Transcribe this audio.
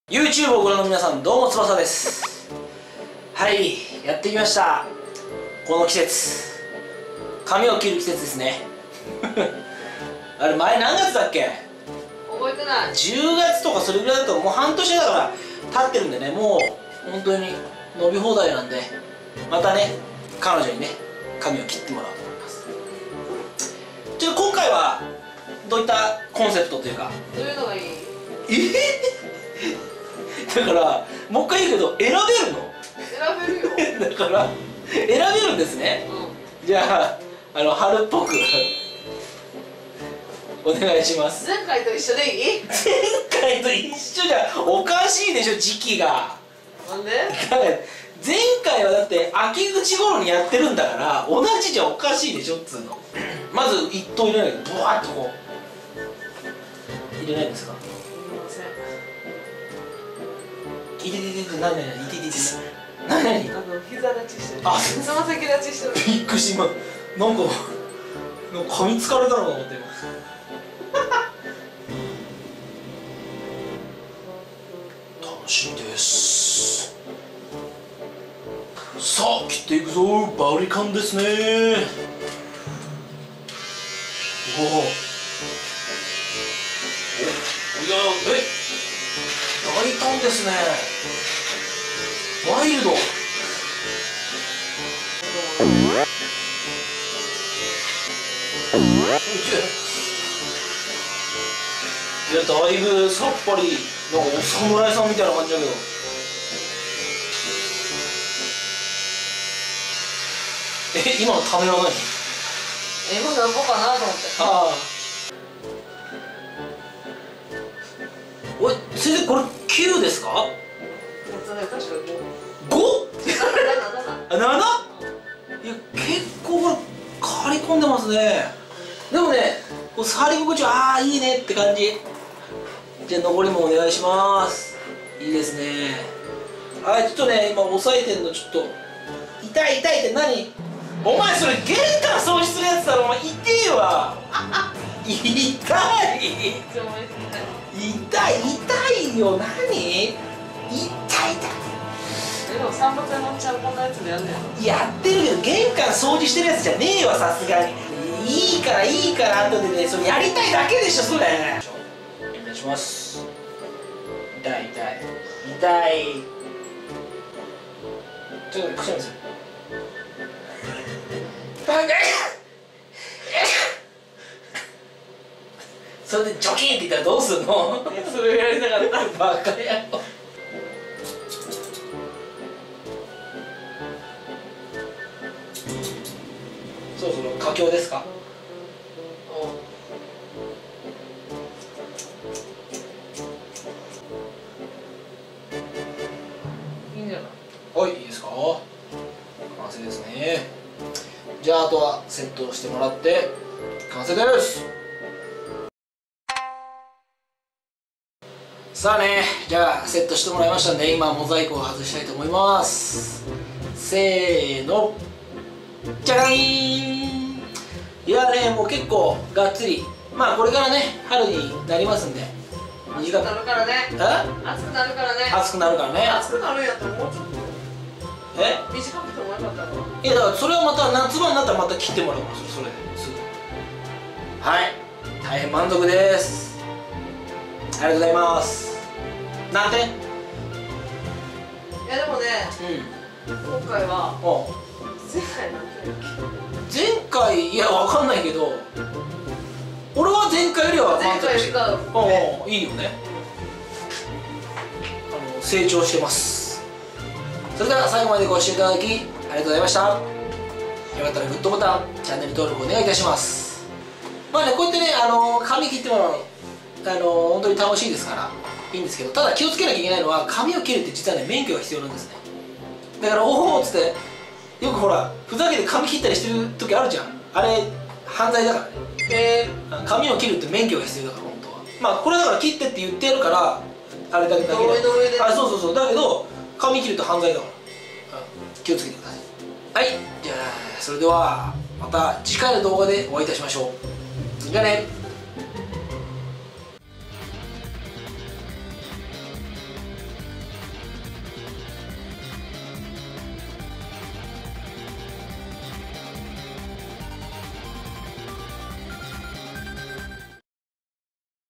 YouTube をご覧の皆さん、どうも翼です。はい、やってきました。この季節、髪を切る季節ですね。あれ前何月だっけ？ 覚えてない。 10月とかそれぐらいだと、もう半年だから経ってるんでね、もう本当に伸び放題なんで、またね、彼女にね、髪を切ってもらおうと思います。今回はどういったコンセプトというか、 どういうのがいい？ だからもう一回言うけど、選べるの？ 選べるよ。 だから選べるんですね。じゃあ、春っぽくお願いします。 前回と一緒でいい？ 前回と一緒じゃおかしいでしょ、時期が。 なんで？ だから前回はだって秋口頃にやってるんだから、同じじゃおかしいでしょっつうの。まず一頭入れないで、ブワーッとこう入れないんですか？いてててて、何何何、いててて何何、 膝立ちしてる。 あ、 つま先立ちしてる。 びっくりし、今なんか噛みつかれたのかと思って今。楽しみです。さあ切っていくぞ。バリカンですね。おお、いや、大胆ですね。ワイルド。いや、だいぶさっぱり、なんかお侍さんみたいな感じだけど。今のためは何？ 今なんぼかなと思って。 ああ。おい、先生、これ9ですか？ 確か 5？ 7。 あ、7？ いや、結構これ刈り込んでますね。でもね、こう触り心地は、ああ、いいねって感じ。じゃあ残りもお願いします。いいですね。あ、ちょっとね、今押さえてんのちょっと痛い痛いって何？お前それ玄関掃除するやつだろ。お前痛えわ。痛い痛いよ。何？痛い。 でも散髪で乗っちゃうこんなやつでやんねん。 やってるけど玄関掃除してるやつじゃねえわ、さすがに。いいからいいから後でね、それやりたいだけでしょ、それ。お願いします。痛い痛い痛い。ちょっとくしゃみする。それでジョキンって言ったらどうすんの？ それをやりたかった。 バカやろ。そろそろ佳境ですか？ いいんじゃない？ はい、いいですか？完成ですね。じゃああとはセットしてもらって完成です。さあね、じゃあセットしてもらいましたんで、今モザイクを外したいと思います。せーの、じゃがいーん。いやね、もう結構がっつり、まあこれからね春になりますんで、 短くなるからね。暑くなるからね。 暑くなるからね。 暑くなるんやったらもうちょっと短くてもよかったの。 いや、だからそれはまた夏場になったらまた切ってもらいます。それですぐ。はい、大変満足です。ありがとうございます。何点？ いやでもね、今回は前回何点だっけ？前回、いやわかんないけど、俺は前回よりは満足してる。いいよね。成長してます。それでは最後までご視聴いただきありがとうございました。よかったらグッドボタン、チャンネル登録お願いいたします。まあね、こうやってね、髪切ってもらうの本当に楽しいですからいいんですけど、ただ気をつけなきゃいけないのは、髪を切るって実はね、免許が必要なんですね。だからおおっつってよくほらふざけて髪切ったりしてる時あるじゃん。あれ犯罪だからね。髪を切るって免許が必要だから、本当は。まあこれだから切ってって言ってやるからあれだけだけど、あ、そうそうそう、だけど髪切ると犯罪だから、気をつけてください。はい、じゃあそれではまた次回の動画でお会いいたしましょう。じゃあね。